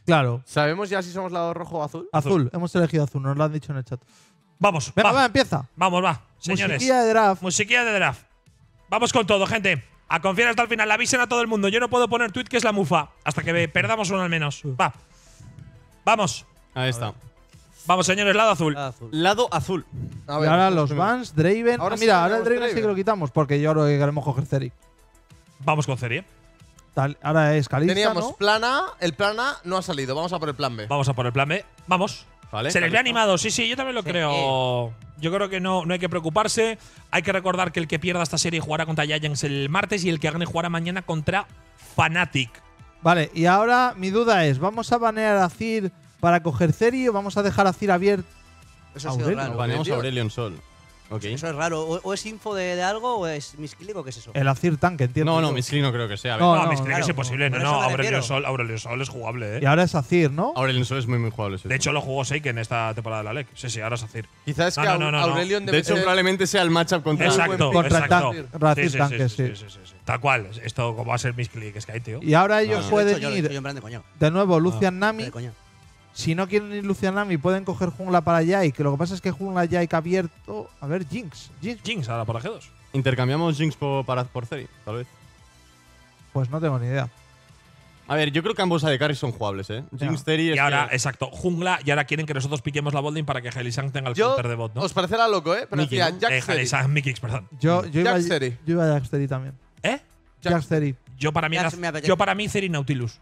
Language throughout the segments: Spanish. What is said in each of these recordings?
Claro. ¿Sabemos ya si somos lado rojo o azul? Azul. Hemos elegido azul, nos lo han dicho en el chat. Vamos, Venga, va. va, empieza. Vamos, va. Señores. Musiquilla de draft. Musiquilla de draft. Vamos con todo, gente. A confiar hasta el final. Avisen a todo el mundo. Yo no puedo poner tweet que es la mufa. Hasta que perdamos uno al menos. Va. Vamos. Ahí está. Vamos, señores. Lado azul. Lado azul. A Y ver, ahora los Vans, Draven. Ahora Ah, sí mira, que ahora el tenemos Draven sí que Draven. lo quitamos porque yo creo que queremos coger Ceri. Vamos con serie. Ahora es Kalista, teníamos ¿no? plan A, el plan A no ha salido. Vamos a por el plan B. Vamos a por el plan B. Vamos. Vale. Se les ve Kalista. animado. Sí, sí, yo también lo creo. Yo creo que no hay que preocuparse. Hay que recordar que el que pierda esta serie jugará contra Giants el martes y el que gane jugará mañana contra Fnatic. Vale, y ahora mi duda es, ¿vamos a banear a Cir para coger Ceri o vamos a dejar a Cir abierto? Eso ha sido Aurelio. raro. Baneamos a Aurelion Sol. Ok. Eso es raro. O es info de algo o es misclick o qué es eso. El Azir tanque, entiendo. No, no, yo. Misclick no creo que sea. A ver. No, No, no, mis que claro. es imposible. No, Por eso no, me refiero. Aurelio Sol es jugable, Y ahora es Azir, ¿no? Aurelion Sol es muy, muy jugable. sí, De sí. hecho, lo jugó Seiken en esta temporada de la LEC. Sí, ahora es Azir. Quizás es No, que no, no, no. Aurelion De debe hecho, ser… probablemente sea el matchup contra Exacto, Contra exacto. Razir tanque, sí. Tal cual. Esto como va a ser mis clics, Sky, tío. Y ahora ellos No, no. pueden Yo ir en plan de coño. de nuevo Lucian Nami. De coño. Si no quieren ir Lucian Nami, pueden coger jungla para Yike. Que lo que pasa es que jungla Yike abierto. A ver, Jinx. Jinx ahora por AG2. Intercambiamos Jinx por Ceri, tal vez. Pues no tengo ni idea. A ver, yo creo que ambos AD Carries son jugables, ¿eh? Jinx, Ceri… Y ahora, exacto, jungla. Y ahora quieren que nosotros piquemos la botlane para que Helisang tenga el Yo, counter de bot, ¿no? os parecerá loco, ¿eh? Pero Mickey, decía ¿no? Jack Ceri. Helisang, Mikix, perdón. Yo iba Jax Ceri. yo iba a Jax Ceri también. ¿Eh? Jax Ceri. Yo para mí, Jax me apetece. yo para mí Ceri Nautilus.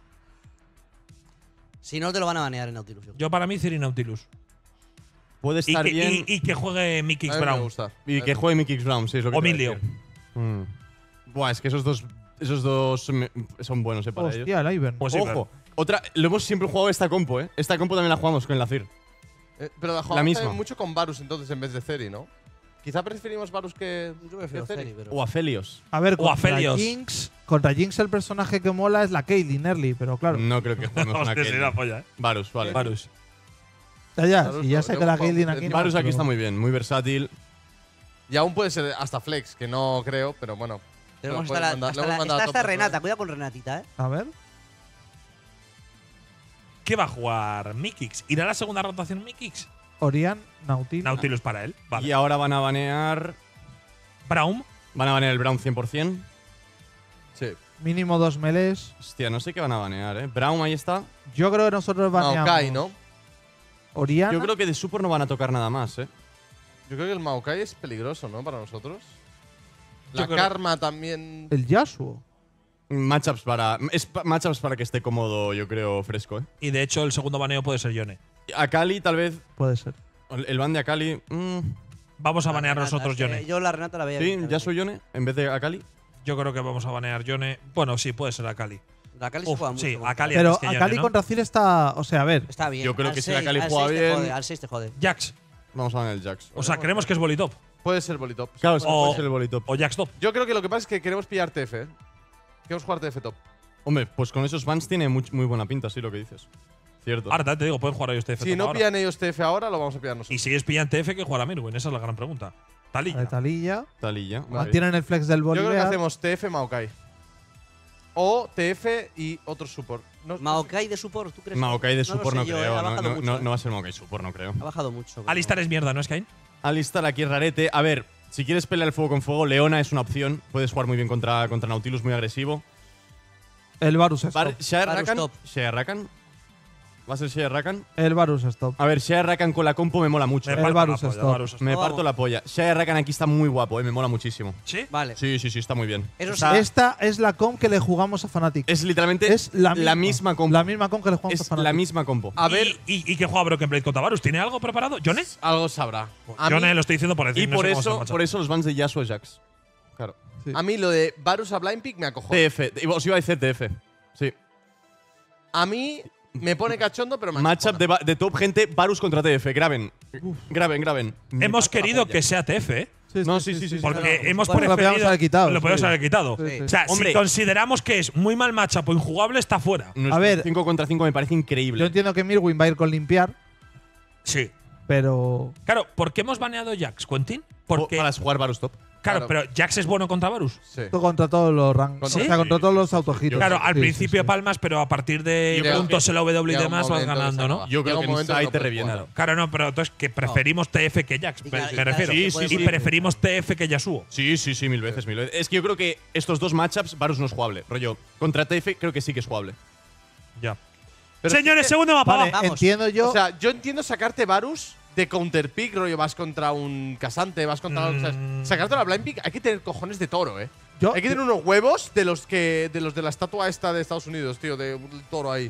Si no, te lo van a banear en Nautilus. Yo para mí Ceri Nautilus. Puede Y estar que, bien. y que juegue A Mikix mí me Brown. gusta. Y que juegue Mikix Brown, sí, es lo que O te iba a Milio. decir. Buah, es que esos dos son buenos, para ellos. Hostia, el Ivan. Pues sí, Ojo, otra, lo hemos siempre jugado esta compo, ¿eh? Esta compo también la jugamos con la Cir. Pero la La jugamos misma. también mucho con Varus entonces en vez de Ceri, ¿no? Quizá preferimos Varus que Yo prefiero que Ceri. Ceri, pero. O a Felios. A ver, O a contra Felios. Jinx. Contra Jinx el personaje que mola es la Caitlyn early, pero claro. No creo que juguemos una Hostia, sí, la Caitlyn. polla, Varus, vale. Varus. Ya, Varus, si ya no, sé yo que la he jugado Caitlyn mucho aquí. encima. Varus no, aquí pero- está muy bien, muy versátil. Y aún puede ser hasta Flex, que no creo, pero bueno. Tenemos Lo hasta la, hemos mandado- hasta lo hemos la- mandado está a hasta tope, Renata. ¿no? Cuidado con Renatita, A ver. ¿Qué va a jugar Mikix? ¿Irá a la segunda rotación Mikix? Orian, Nautilus. Nautilus para él. Vale. Y ahora van a banear. Brown. Van a banear el Brown 100%. Sí. Mínimo 2 melees. Hostia, no sé qué van a banear, ¿eh? Brown ahí está. Yo creo que nosotros baneamos. Maokai, ¿no? Oriana. Yo creo que de support no van a tocar nada más, ¿eh? Yo creo que el Maokai es peligroso, ¿no? Para nosotros. La Yo creo- Karma también. El Yasuo. Matchups para que esté cómodo, yo creo, fresco, ¿eh? Y de hecho, el segundo baneo puede ser Yone. Akali, tal vez. Puede ser. El ban de Akali. Vamos a La banear Renata, nosotros es que Yone. Yo la Renata la veía. Sí, bien, ya soy Yone en vez de Akali. Yo creo que vamos a banear Yone. Bueno, sí, puede ser Akali. La Kali se Uf, juega mucho. sí, contra- Akali Pero antes que Yone, Akali ¿no? contra Cir está. O sea, a ver. Está bien. Yo creo Al que si la 6, Kali al juega 6 te bien- jode, al 6 te jode. Jax. Vamos a banear el Jax. O sea, creemos que es Bolitop. Puede ser Bolitop. Claro, sí, O- puede ser el bolitop. O Jax Top. Yo creo que lo que pasa es que queremos pillar TF, ¿eh? Queremos jugar TF top. Hombre, pues con esos bans tiene muy buena pinta, sí, lo que dices. Cierto. Ahora también te digo, pueden jugar ellos TF Si top no ahora. pillan ellos TF ahora, lo vamos a pillar Y nosotros. si ellos pillan TF, que jugará Mirwin. Esa es la gran pregunta. Talilla. De Talilla. Talilla. Mantienen el flex del Yo creo que Bolívar. hacemos TF Maokai. O TF y otro support. No- Maokai de support, ¿tú crees? Maokai de lo support sé no yo, creo. Ha bajado mucho. No va a ser Maokai support, no creo. Ha bajado mucho. Alistar es mierda, ¿no es Kain? Alistar aquí es rarete. A ver, si quieres pelear el fuego con fuego, Leona es una opción. Puedes jugar muy bien contra Nautilus, muy agresivo. El Varus es top. Share Varus Rakan. top. Share Rakan. ¿Va a ser Share Rakan? El Varus es top. A ver, Share Rakan con la compo me mola mucho. El parto Varus la es polla, top. Varus es Me Vamos. parto la polla. Share Rakan aquí está muy guapo, me mola muchísimo. ¿Sí? Vale. Sí, está muy bien. Eso Está- sí. Esta es la comp que le jugamos a Fnatic. Es literalmente Es la misma, misma compo. La misma comp que le jugamos a Es Fnatic. la misma compo. A ver, ¿Y qué juega Broken Blade contra Varus? ¿Tiene algo preparado? ¿Yone? algo sabrá. A Yone mí, lo estoy diciendo por decir. Y no por sé cómo se eso, macha. por eso los bans de Yasuo Jax. Claro. Sí. a mí lo de Varus a Blind Pick me acojo. TF. Os iba a decir TF. Sí. A mí me pone cachondo, pero me Matchup de top, gente. Varus contra TF. Graben. Graben. Me Hemos parto la querido polla. que sea TF, ¿eh? No, sí. Porque no, hemos bueno, lo preferido. podíamos haber quitado, Lo podíamos sí. haber quitado. Sí, sí. O sea, Hombre. si consideramos que es muy mal matchup o injugable, está fuera. Nuestro ver. 5 contra 5 me parece increíble. Yo entiendo que Mirwin va a ir con limpiar, Sí. pero. Claro, ¿por qué hemos baneado Jax, Quentin? Porque. Para jugar Varus top. Claro, pero Jax es bueno contra Varus. Sí. Esto contra todos los rangos. ¿Sí? O sea, contra todos los autogiros. Claro, al Sí, principio sí, sí. palmas, pero a partir de Llega- puntos en la W y llega un demás vas momento que ganando, se ¿no? acaba. Yo creo Llega que un momento Inside que no te puedes revienta. jugar. Claro, no, pero entonces que preferimos TF que Jax, Y cada- me y cada refiero. vez que Sí, puedes sí, Y sí. preferimos TF que Yasuo. Sí, sí, sí, mil veces, mil veces. Es que yo creo que estos dos matchups, Varus no es jugable. Rollo, contra TF creo que sí que es jugable. Ya. Pero Señores, es que- segundo mapa. Vale, Vamos. entiendo yo. O sea, yo entiendo sacarte Varus de counter pick, rollo, vas contra un casante, vas contra. O sea, sacarte la blind pick, hay que tener cojones de toro, ¿eh? yo- Hay que tener unos huevos de los de la estatua esta de Estados Unidos, tío, de un toro ahí.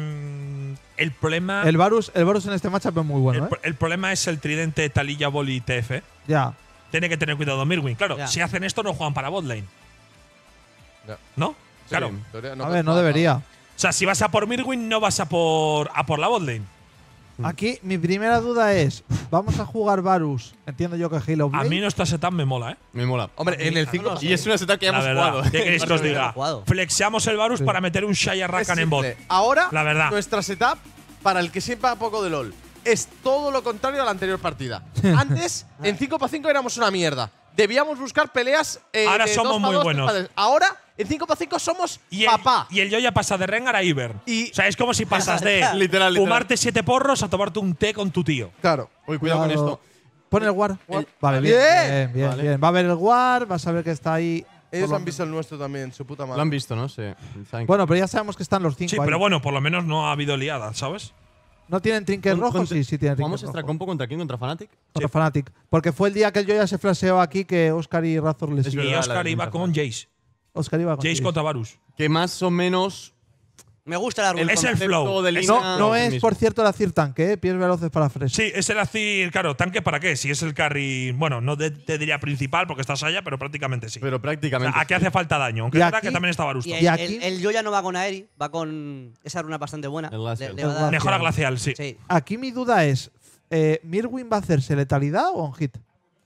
El problema. el Varus en este matchup es muy bueno, ¿eh? el problema es el tridente Taliyah, Boli y TF. Ya. Tiene que tener cuidado Mirwin. Claro, Ya. si hacen esto no juegan para botlane. Ya. ¿No? Claro. Sí, en teoría A puedes ver, no jugar, debería. O sea, si vas a por Mirwin, no vas a por la botlane. Aquí mi primera duda es, ¿vamos a jugar Varus? Entiendo yo que Halo A Blade. mí nuestra setup me mola, ¿eh? Me mola. Hombre, en el 5 Y es una setup que ya La hemos verdad. jugado. ¿Qué queréis que os diga? jugado. Flexeamos el Varus para meter un Shaya Rakan en bot. Ahora, La verdad. nuestra setup, para el que sepa poco de LoL, es todo lo contrario a la anterior partida. Antes, en 5x5 éramos una mierda. Debíamos buscar peleas. Ahora de somos 2 muy pa' 2, buenos. 3 pa' 3. Ahora, en 5x5 somos Y papá. el Yoya pasa de Rengar a Iber. Y- O sea, es como si pasas de Literal, literal. fumarte 7 porros a tomarte un té con tu tío. Claro. Uy, cuidado con esto. Pon el War. War. Vale, bien, Bien. bien, bien, Vale. bien. Va a haber el War, vas a ver que está ahí. Ellos Por lo han visto el nuestro también, su puta madre. Lo han visto, ¿no? Sí. Saben que- Bueno, pero ya sabemos que están los 5 Sí, ahí. pero bueno, por lo menos no ha habido liada, ¿sabes? ¿No tienen trinket rojo? Contra- Sí, sí tienen ¿Jugamos trinket extra rojo. compo contra quién? ¿Contra Fnatic? Contra Fnatic. Porque fue el día que el Joya se flasheó aquí que Oscar y Razor le Es Y siguen. verdad, Oscar la iba de con Jace. Oscar iba con Jace Jace. contra Varus. Que más o menos. Me gusta la El runa. Es el concepto flow. de Es- línea No el es, mismo. por cierto, el Azir tanque, pies veloces para Fresh. Sí, es el Azir, claro, tanque para qué, si es el carry, bueno, no te diría principal porque estás allá, pero prácticamente sí. Pero O prácticamente. sea, aquí hace falta daño, aunque Y es verdad aquí- que también está Varus. Y Y aquí- el Yoya no va con Aeri, va con esa runa bastante buena. El Glacial. Le va a dar- Mejora glacial, sí. Sí. Aquí mi duda es, ¿Mirwin va a hacerse letalidad o on hit?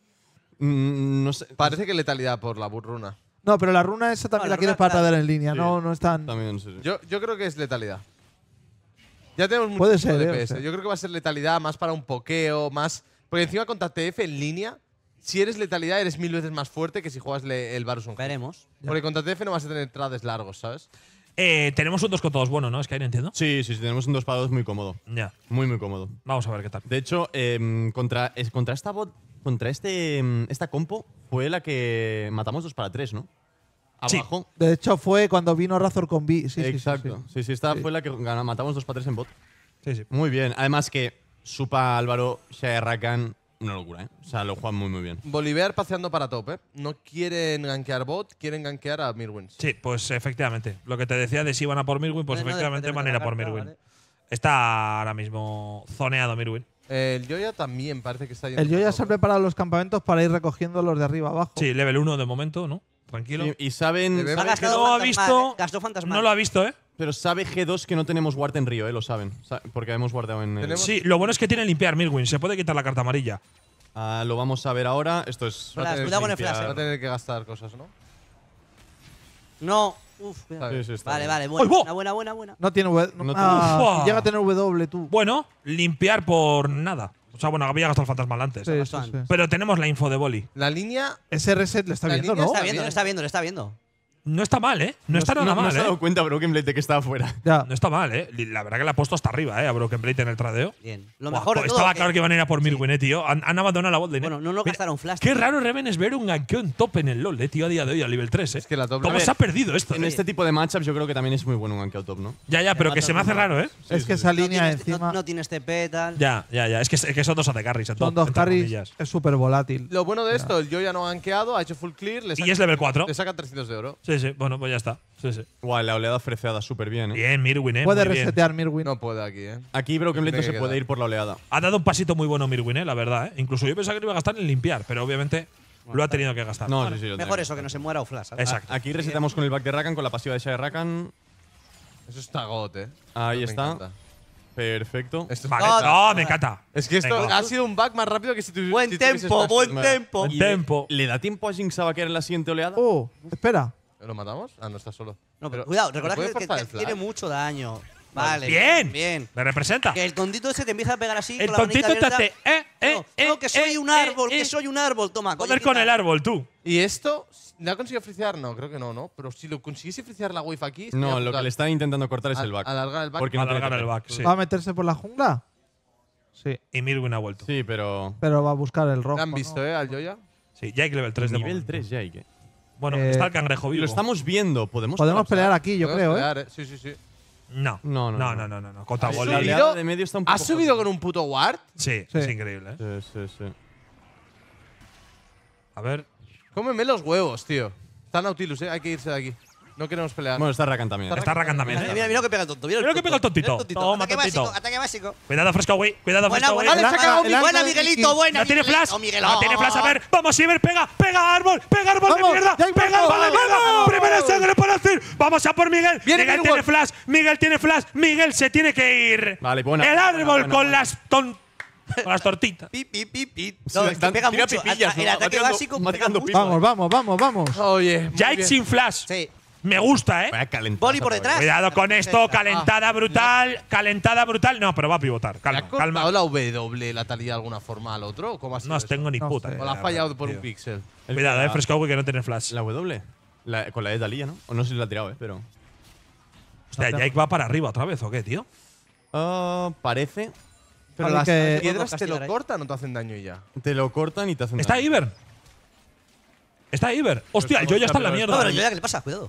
No sé. Parece que letalidad por la runa. No, pero la runa esa también No, la la quieres runa, para claro. traer en línea, Sí. no es tan… También, sí, sí. Yo creo que es letalidad. Ya tenemos mucho Puede ser, DPS. o sea. Yo creo que va a ser letalidad más para un pokeo, más. Porque encima contra TF en línea, si eres letalidad, eres 1000 veces más fuerte que si juegas el Varus on hit. Veremos. Porque contra TF no vas a tener trades largos, ¿sabes? Tenemos un 2 con todos bueno, ¿no? Es que ahí no entiendo. Sí, sí, sí, tenemos un 2 para 2 muy cómodo. Ya, Muy, muy cómodo. vamos a ver qué tal. De hecho, contra esta bot, contra esta compo, fue la que matamos 2 para 3, ¿no? Sí. Abajo. De hecho, fue cuando vino Razor con B. Sí, sí, sí, Exacto. sí. Sí, esta Sí. fue la que matamos 2 para 3 en bot. Sí, sí. Muy bien. Además que Supa, Álvaro, Shaya Rakan, una locura, ¿eh? O sea, lo juegan muy, muy bien. Bolívar paseando para top, ¿eh? No quieren gankear bot, quieren gankear a Mirwin. Sí, pues efectivamente. Lo que te decía de si iban a por Mirwin, pues No, efectivamente depende van a de ir a la por carta, Mirwin. vale. Está ahora mismo zoneado Mirwin. El Yoya también parece que está yendo. El Joya para se ha top, ¿eh? preparado los campamentos para ir recogiendo los de arriba abajo. Sí, level 1 de momento, ¿no? Tranquilo. Y saben. Debe- Ha Sabe gastado no ha fantasmal, visto- Gastó fantasmal. No lo ha visto, ¿eh? Pero sabe G2 que no tenemos ward en Río, lo saben. Porque hemos guardado en. Tenemos- Sí, lo bueno es que tiene limpiar Mirwin. Se puede quitar la carta amarilla. Lo vamos a ver ahora. Esto es. Flash, cuidado con el flash, Va a tener que gastar cosas, ¿no? No. Uf, cuidado. Vale. Sí, sí, está Vale, bien. vale, ¡Ay, buena, bo! buena. No tiene W. No Ah, tiene- si llega a tener W tú. Bueno, limpiar por nada. O sea, bueno, había gastado el fantasmal antes. Sí, sí, bastante. sí. Pero tenemos la info de Boli. La línea. Ese reset le está La viendo, línea ¿no? Está Está viendo, bien. le está viendo, le está viendo. No está mal, ¿eh? No está nada No mal, has dado ¿eh? cuenta, Broken Blade, de que estaba fuera. Ya. No está mal, ¿eh? La verdad que le ha puesto hasta arriba, ¿eh? A Broken Blade en el tradeo. Bien. Lo Buah, mejor de pues todo estaba que- claro que iban a ir a por Mirwin, tío. Han abandonado la botlane. Bueno, no nos Mira, gastaron flash. Qué raro, Reven, es ver un gankeo en top en el LoL, tío, a día de hoy, a nivel 3, ¿eh? Es que la top ¿Cómo lane- se ha perdido esto? En eh? este tipo de matchups yo creo que también es muy bueno un gank out top, ¿no? Ya, pero que se me hace raro, ¿eh? Es que esa línea no encima no tienes TP, tal. Ya. Es que son dos AD carries en son top, dos entre carries, comillas. es súper volátil. Lo bueno de esto, el Yoya no ha gankeado, ha hecho full clear. Y es level 4. Le saca 300 de oro. Sí, bueno, pues ya está. Sí. Guau, la oleada freceada súper bien, ¿eh? Bien, Mirwin, Puede muy bien. resetear Mirwin. No puede aquí, ¿eh? Aquí Broken Blade no Tiene se que puede quedar. ir por la oleada. Ha dado un pasito muy bueno Mirwin, la verdad, ¿eh? Incluso yo pensaba que lo iba a gastar en limpiar, pero obviamente lo ha tenido que gastar. No, sí, sí. lo Mejor tenía eso, que no se muera o flash. ¿sabes? Exacto. Aquí resetamos con el back de Rakan, con la pasiva de Shaya Rakan. Eso está got, ¿eh? Ahí Me está. encanta. Perfecto. Esto Vale. No, Me encanta. Es que esto Venga. ha sido un back más rápido que si tu Buen si tuvieses tempo, flash. buen Vale. tempo. Buen Y tempo. ¿Le da tiempo a Jinx a vaquear en la siguiente oleada? Oh, espera. ¿Lo matamos? Ah, no está solo. No, pero cuidado, ¿le recordad puedes que forzar el tiene flash? mucho daño. Vale. Bien. Bien. Me representa. Que el tontito ese te empieza a pegar así. El con la manita tontito te abierta. hace. No, que soy un árbol, que soy un árbol. Toma, Joder con el árbol, tú. ¿Y esto? ¿Le ha conseguido frisear? No, creo que no. Pero si lo consiguiese frisear la wave aquí… No, sería lo que brutal. le están intentando cortar es el back. Alargar el back. Porque no tiene Alargar el TP. back, sí. ¿Va a meterse por la jungla? Sí. Y Mirwin ha vuelto. Sí, pero. Pero va a buscar el rojo. ¿Le han visto, ¿no? al Joya? Sí, Jake level 3 de Nivel momento. 3 ya hay que. Bueno, Eh, está el cangrejo Y vivo. lo estamos viendo. Podemos Pelear aquí, yo creo, ¿eh? Sí, sí, sí. No. No. Contra ¿Has Wall. La subido? oleada de medio está un poco. ¿Has subido con un puto ward? Sí, Sí. es increíble, ¿eh? Sí. A ver. Cómeme los huevos, tío. Está Nautilus, hay que irse de aquí. No queremos pelear. Bueno, está Rakan también. Está Rakan también, Mira, ¿eh? mira, mira lo que pega el tonto. Mira lo que pega el tontito. Toma, Ataque tontito. básico, ataque básico. Cuidado, Frescowi. Cuidado, Buena, Frescowi. buena, Vale, se ha cagado el buena, arco de Miguelito, Miki. buena. No tiene flash. Miguelito. No tiene flash. A ver, vamos, Iber, pega árbol de Vamos, mierda. Jake, Pega árbol de vamos, mierda. vamos. Primera sangre para hacer. Vamos a por Miguel. Viene Miguel Mirwin. tiene flash. Miguel se tiene que ir. Vale, buena, El buena, árbol buena, con buena. las tortitas. Pi. Sí, No, es que pega tira mucho. pipillas, ¿no? El Va ataque tirando- básico va pega tirando mucho. pipas. Vamos. Oye, muy Jake bien. sin flash. Sí. Me gusta, ¿eh? Vaya calentada. Boli por detrás. Cuidado con esto. Calentada brutal. Calentada brutal. No, pero va a pivotar. ¿Le ha Calma, cortado calma. la W la Talía de alguna forma al otro? ¿O cómo ha sido No eso? tengo ni No puta. sé. ¿O la ha idea, fallado por tío. un píxel? Cuidado, Frescowi, que no tiene flash. La W. Con la de Talía, ¿no? O no sé si la ha tirado, pero. Hostia, Jake va para arriba otra vez, ¿o qué, tío? Parece. Pero Vale, las que- piedras te castigar lo ahí. cortan o te hacen daño y ya. Te lo cortan y te hacen. ¿Está daño. Iber? ¿Está Iber? Hostia, el yo ya está en la No, mierda. pero yo ya, ¿qué le pasa? Cuidado.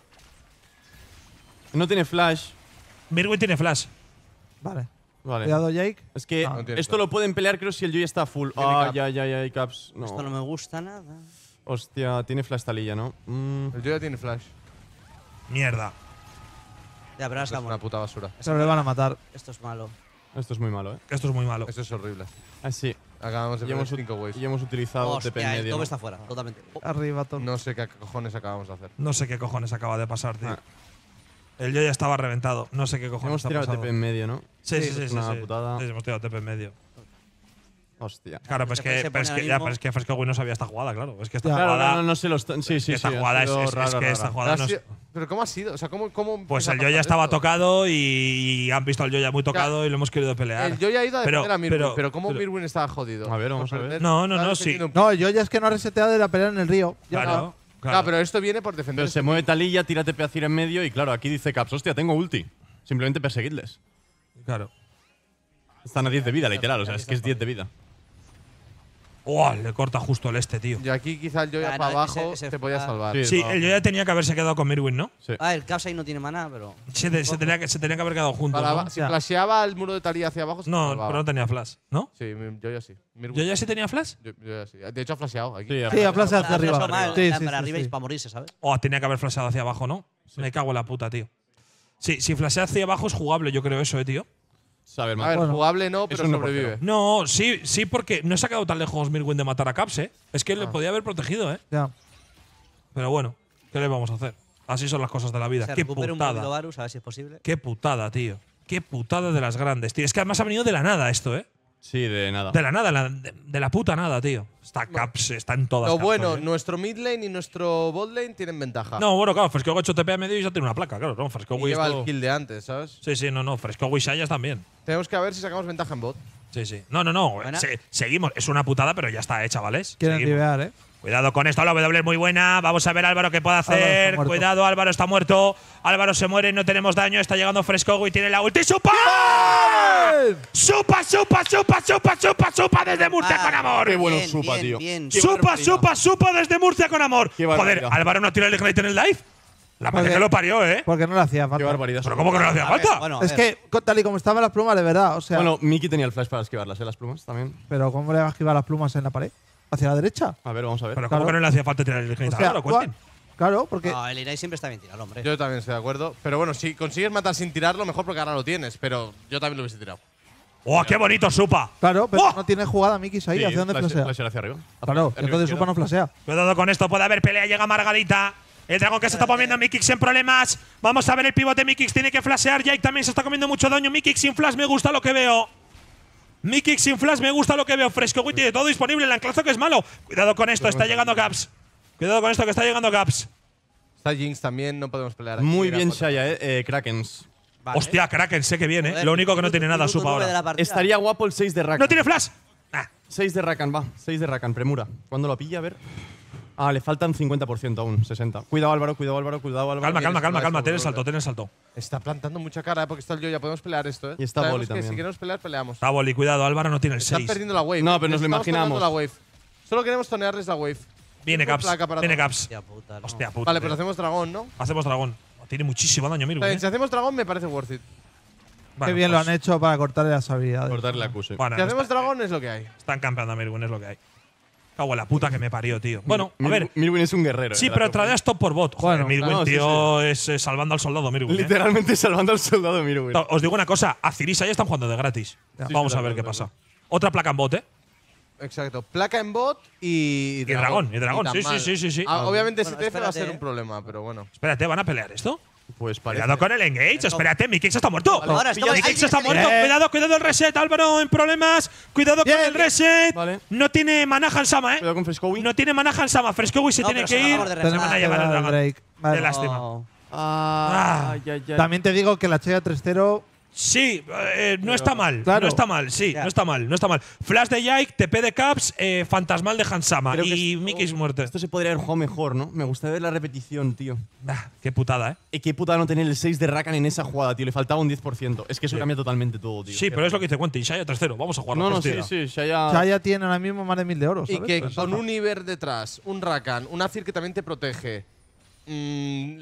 No tiene flash. Mirwin tiene flash. Vale. Vale. Cuidado, Jake. Es que No, no tiene esto flash. lo pueden pelear, creo, si el Joy está full. Tiene Ah, cap. ya, caps. No. Esto no me gusta nada. Hostia, tiene flash Talía, ¿no? El Joya tiene flash. Mierda. Ya, pero ahora Es está una muerto. puta basura. Pero le van a matar. Esto es malo. Esto es muy malo, ¿eh? Esto es muy malo. Eso es horrible. Ah, sí. Acabamos de Y ver hemos, 5 waves. y hemos utilizado TP Hostia, en el medio. top ¿no? está fuera, totalmente. Arriba, Tom. No sé qué cojones acabamos de hacer. No sé qué cojones acaba de pasar, tío. Ah. El yo ya estaba reventado. No sé qué cojones Hemos ha tirado pasado. TP en medio, ¿no? Sí, sí, es sí. una sí. putada. Sí, hemos tirado TP en medio. Hostia. Claro, pues Se que, pone pero es ahora que, ya, mismo. pero es que Frescowi no sabía esta jugada, claro. Es que esta Ya. Claro, jugada. no se lo están. Sí, sí, esta sí. ha jugada sido es raro, que esta raro. jugada Pero, no ha es. sido- ¿pero cómo ha sido? O sea, ¿cómo Pues empieza el a yo ya pasar estaba esto? tocado y han visto al yo ya muy tocado y lo hemos querido pelear. El Joya ha ido a Pero- defender a Mirwin, pero- pero ¿cómo pero- Mirwin estaba jodido? A ver, vamos Por a ver. perder- No, no, estaba no, sí. defendiendo un No, yo ya es que no ha reseteado de la pelea en el río. Ya Claro, Ah, claro. pero esto viene por defender. Pero se mueve Talía, tira TP a Cira en medio y claro, aquí dice Caps, hostia, tengo ulti. Simplemente perseguidles. Claro. Están a 10 de vida, literal. O sea, es que es 10 de vida. ¡Oh! Le corta justo el este, tío. Y aquí quizá el Joya Ah, para no, abajo ese te podía fue- salvar. Sí. Sí, no. el yo ya tenía que haberse quedado con Mirwin, ¿no? Sí. Ah, el Caps ahí no tiene maná, pero. Se tenía que haber quedado juntos, Para- ¿no? si Ya. flasheaba el muro de Talía hacia abajo, se No, salvaba. pero no tenía flash, ¿no? Sí, Joya sí. Mirwin- ¿Yo ya sí tenía flash? Yo ya sí. De hecho, ha flasheado aquí. Sí, Sí, a flash hacia Ah, arriba. flasheó mal, Sí, era sí, para sí, arriba y sí. para morirse, ¿sabes? Oh, tenía que haber flasheado hacia abajo, ¿no? Me cago en la puta, tío. Sí, si flashea hacia abajo es jugable, yo creo eso, tío. Saber A más. ver, Bueno. jugable no, pero un 1 por sobrevive. No, sí, porque no he sacado tan lejos Mirwin de matar a Caps, ¿eh? Es que le podía haber protegido, ¿eh? Ya. Pero bueno, ¿qué le vamos a hacer? Así son las cosas de la vida. Se Qué recupere un poquito putada. Varus, a ver si es posible. Qué putada, tío. Qué putada de las grandes, tío. Es que además ha venido de la nada esto, ¿eh? Sí, de nada. De la nada, de la puta nada, tío. Está Caps, está en todas. Lo Caps, bueno, ¿eh? nuestro mid lane y nuestro bot lane tienen ventaja. No, bueno, claro, Frescowi ha hecho TP a medio y ya tiene una placa, claro, ¿no? y Frescowi lleva esto- el kill de antes, ¿sabes? Sí, sí, no, Frescowi y Sayas también. Tenemos que ver si sacamos ventaja en bot. Sí, sí. No, Buena. seguimos. Es una putada, pero ya está, chavales. Quieren Seguimos. ribear, ¿eh? Cuidado con esto, la W es muy buena. Vamos a ver Álvaro qué puede Álvaro está hacer. muerto. Cuidado, Álvaro está muerto. Álvaro se muere, no tenemos daño. Está llegando Frescowi y tiene la ulti. ¡Supa! ¡Supa, supa, supa, supa, supa, supa desde Murcia con amor! Qué bueno Bien, Supa, bien, tío. bien. Qué ¡Supa, barbaridad. supa, supa desde Murcia con amor! Qué Joder, barbaridad. Álvaro no tira el Ignite en el live. La madre Porque- que lo parió, ¿eh? Porque no le hacía Qué falta. barbaridad. Pero ¿cómo que no le hacía A ver, falta? bueno, a Es ver. que, tal y como estaban las plumas, de verdad, o sea. Bueno, Miki tenía el flash para esquivarlas, ¿eh? Las plumas también. Pero ¿cómo le va a esquivar las plumas en la pared? ¿Hacia la derecha? A ver, vamos a ver. Pero ¿cómo Claro. que no le hacía falta tirar el Ignite a O sea, Álvaro? Cuenten. Claro, porque. No, el Irai siempre está bien tirado, hombre. Yo también estoy de acuerdo. Pero bueno, si consigues matar sin tirarlo, mejor porque ahora lo tienes. Pero yo también lo hubiese tirado. ¡Oh, qué bonito, Supa! Claro, pero ¡Oh! no tiene jugada Mikis ahí. Sí, ¿Hacia dónde flashea? flashear hacia arriba. Claro, Hacia entonces arriba Supa no flashea. Cuidado con esto, puede haber pelea, llega Margarita. El dragón que se está comiendo Mikix en problemas. Vamos a ver el pivote Mikix, tiene que flashear. Jake también se está comiendo mucho daño. Mikix sin flash, me gusta lo que veo. Mikix sin flash, me gusta lo que veo. Frescowi tiene todo disponible, el anclazo que es malo. Cuidado con esto, está llegando Caps. Cuidado con esto que está llegando Caps. Está Jinx también, no podemos pelear aquí. Muy Mira, bien, cuatro. Shaya, Krakens. Vale. Hostia, Kraken, sé que viene. Joder, Lo único que no minuto- tiene nada minuto Supa 9 de ahora. la partida. Estaría guapo el 6 de Rakan. ¡No tiene flash! Ah, 6 de Rakan, va. 6 de Rakan, premura. ¿Cuándo lo pilla? A ver. Ah, le faltan 50% aún, 60. Cuidado, Álvaro, cuidado, Álvaro, cuidado, Álvaro. calma. Ten el salto. Está plantando mucha cara porque está el Yoya. Podemos pelear esto, ¿eh? Y está Sabemos Boli que también. Si queremos pelear, peleamos. Está Boli, cuidado. Álvaro no tiene el Están 6. perdiendo la wave. No, pero nos lo Estamos imaginamos. tomando la wave. Solo queremos tonearles la wave. Viene Tengo Caps. placa para Viene todos. Caps. Hostia puta, no. Hostia puta. Vale, pues tío. hacemos dragón, ¿no? Hacemos dragón. Tiene muchísimo daño, Mirwin. Vale, si hacemos dragón me parece worth it. Qué bien lo han hecho para cortarle las habilidades. Cortarle la Q. Bueno, Si hacemos dragón es lo que hay. están campeando a Mirwin, es lo que hay. Cago en la puta que me parió, tío. Bueno, a ver. Mirwin es un guerrero. Sí, de la pero top. tradeas top por bot. Joder, Bueno, Mirwin, no, sí, tío, es salvando al soldado Mirwin. Literalmente salvando al soldado Mirwin. Os digo una cosa. Azirisa ya están jugando de gratis. Vamos a ver qué pasa. Otra placa en bot, ¿eh? Exacto. Placa en bot y dragón, y dragón. Ni tan Sí, mal. sí. Obviamente Bueno, STF va a ser espérate, un problema, pero bueno. Espérate, ¿van a pelear esto? Pues parece. Cuidado con el engage. Espérate, Mikix está muerto. Vale, ahora estamos- Mikix ahí está está. muerto. Cuidado el reset. Álvaro en problemas. Cuidado con el reset. Vale. No tiene mana Hansama, ¿eh? Cuidado con Frescowi. No tiene mana Hansama. Frescowi se No, tiene pero que se ir. acabamos de Se reset. van a Tenemos que llevar el dar al dragón. Drake. Vale. Qué lástima. No. Ay. También te digo que la Chaya 3-0. Sí, no está mal. Claro. No está mal, sí, Ya. no está mal. Flash de Yike, TP de Caps, fantasmal de Hansama. Creo que Y esto- Mickey's muerte. Esto se podría haber jugado mejor, ¿no? Me gustaría ver la repetición, tío. Qué putada, ¿eh? Y qué putada no tener el 6 de Rakan en esa jugada, tío. Le faltaba un 10%. Es que eso cambia totalmente todo, tío. Sí, pero es lo que dice Quentin. Shaya 3-0. Vamos a jugarlo. No, sí, hostia. sí. Shaya. Chaya tiene ahora mismo más de 1000 de oro. Y ¿sabes? que Pues con ojo. un Iber detrás, un Rakan, un Azir que también te protege. Y